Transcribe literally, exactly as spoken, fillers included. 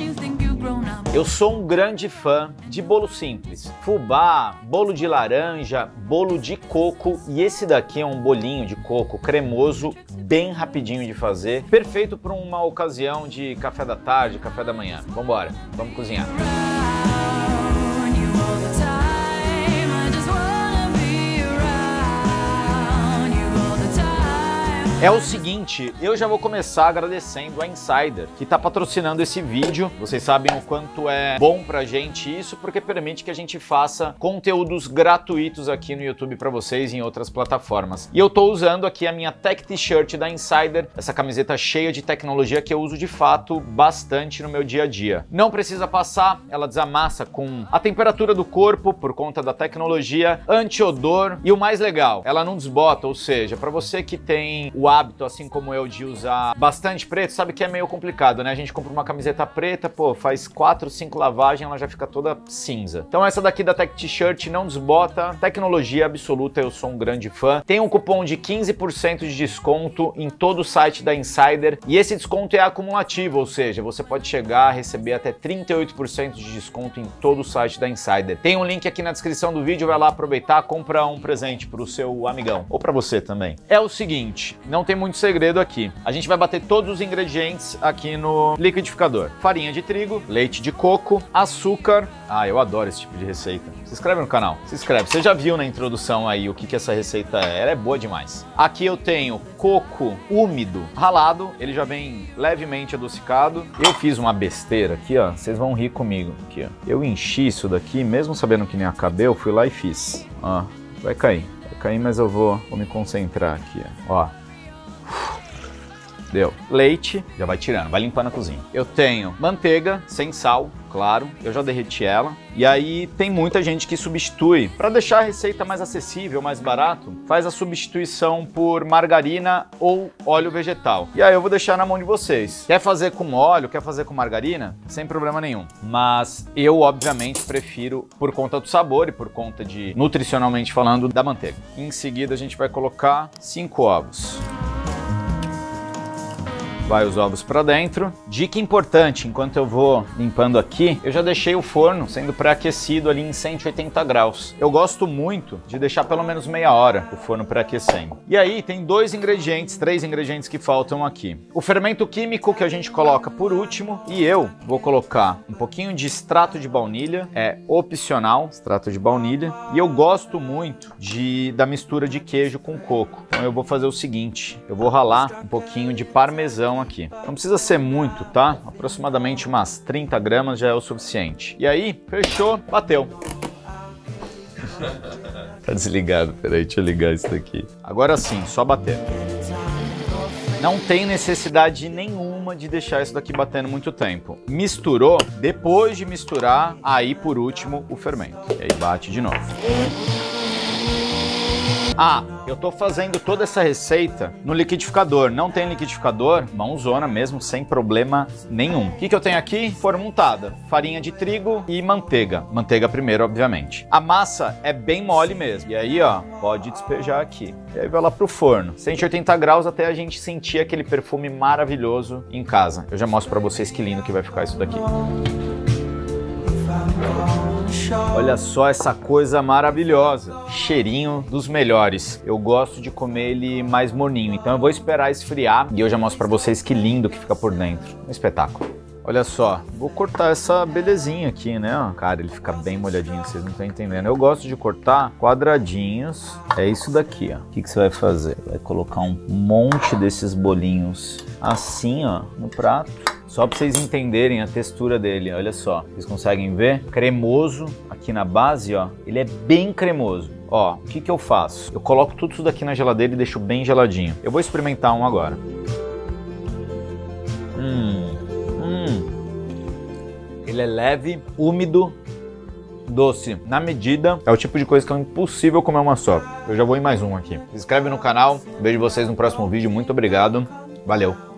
Eu sou um grande fã de bolo simples. Fubá, bolo de laranja, bolo de coco, e esse daqui é um bolinho de coco cremoso, bem rapidinho de fazer, perfeito para uma ocasião de café da tarde, café da manhã. Vambora, vamos cozinhar. É o seguinte, eu já vou começar agradecendo a Insider, que está patrocinando esse vídeo. Vocês sabem o quanto é bom pra gente isso, porque permite que a gente faça conteúdos gratuitos aqui no YouTube para vocês e em outras plataformas. E eu tô usando aqui a minha Tech T-shirt da Insider, essa camiseta cheia de tecnologia que eu uso de fato bastante no meu dia a dia. Não precisa passar, ela desamassa com a temperatura do corpo por conta da tecnologia, anti-odor e o mais legal, ela não desbota, ou seja, para você que tem o hábito, assim como eu, de usar bastante preto, sabe que é meio complicado, né? A gente compra uma camiseta preta, pô, faz quatro, cinco lavagens, ela já fica toda cinza. Então essa daqui da Tech T-shirt não desbota, tecnologia absoluta, eu sou um grande fã. Tem um cupom de quinze por cento de desconto em todo o site da Insider, e esse desconto é acumulativo, ou seja, você pode chegar a receber até trinta e oito por cento de desconto em todo o site da Insider. Tem um link aqui na descrição do vídeo, vai lá aproveitar, compra um presente pro seu amigão, ou pra você também. É o seguinte, não tem muito segredo aqui. A gente vai bater todos os ingredientes aqui no liquidificador. Farinha de trigo, leite de coco, açúcar. Ah, eu adoro esse tipo de receita. Se inscreve no canal, se inscreve. Você já viu na introdução aí o que, que essa receita é. Ela é boa demais. Aqui eu tenho coco úmido ralado. Ele já vem levemente adocicado. Eu fiz uma besteira aqui, ó. Vocês vão rir comigo. Aqui, ó. Eu enchi isso daqui, mesmo sabendo que nem ia caber, eu fui lá e fiz. Ó, vai cair. Vai cair, mas eu vou, vou me concentrar aqui, ó. Ó. Deu. Leite, já vai tirando, vai limpando a cozinha. Eu tenho manteiga, sem sal, claro, eu já derreti ela. E aí tem muita gente que substitui. Para deixar a receita mais acessível, mais barato, faz a substituição por margarina ou óleo vegetal. E aí eu vou deixar na mão de vocês. Quer fazer com óleo, quer fazer com margarina? Sem problema nenhum. Mas eu, obviamente, prefiro por conta do sabor e por conta de, nutricionalmente falando, da manteiga. Em seguida a gente vai colocar cinco ovos. Vai os ovos para dentro. Dica importante, enquanto eu vou limpando aqui, eu já deixei o forno sendo pré-aquecido ali em cento e oitenta graus. Eu gosto muito de deixar pelo menos meia hora o forno pré-aquecendo. E aí tem dois ingredientes, três ingredientes que faltam aqui. O fermento químico que a gente coloca por último, e eu vou colocar um pouquinho de extrato de baunilha, é opcional, extrato de baunilha, e eu gosto muito de, da mistura de queijo com coco. Então eu vou fazer o seguinte, eu vou ralar um pouquinho de parmesão aqui. Não precisa ser muito, tá? Aproximadamente umas trinta gramas já é o suficiente. E aí, fechou, bateu. Tá desligado, peraí, deixa eu ligar isso daqui. Agora sim, só bater. Não tem necessidade nenhuma de deixar isso daqui batendo muito tempo. Misturou, depois de misturar, aí por último o fermento. E aí bate de novo. Ah, eu tô fazendo toda essa receita no liquidificador. Não tem liquidificador? Mãozona mesmo, sem problema nenhum. O que que eu tenho aqui? Forma untada, farinha de trigo e manteiga. Manteiga primeiro, obviamente. A massa é bem mole mesmo. E aí, ó, pode despejar aqui. E aí vai lá pro forno. cento e oitenta graus até a gente sentir aquele perfume maravilhoso em casa. Eu já mostro pra vocês que lindo que vai ficar isso daqui. Olha só essa coisa maravilhosa. Cheirinho dos melhores. Eu gosto de comer ele mais morninho. Então eu vou esperar esfriar e eu já mostro pra vocês que lindo que fica por dentro. Um espetáculo. Olha só, vou cortar essa belezinha aqui, né? Cara, ele fica bem molhadinho, vocês não estão entendendo. Eu gosto de cortar quadradinhos. É isso daqui, ó. O que que você vai fazer? Vai colocar um monte desses bolinhos assim, ó, no prato. Só para vocês entenderem a textura dele, olha só. Vocês conseguem ver? Cremoso aqui na base, ó. Ele é bem cremoso. Ó, o que que eu faço? Eu coloco tudo isso daqui na geladeira e deixo bem geladinho. Eu vou experimentar um agora. Hum, hum. Ele é leve, úmido, doce. Na medida, é o tipo de coisa que é impossível comer uma só. Eu já vou em mais um aqui. Se inscreve no canal. Vejo vocês no próximo vídeo. Muito obrigado. Valeu.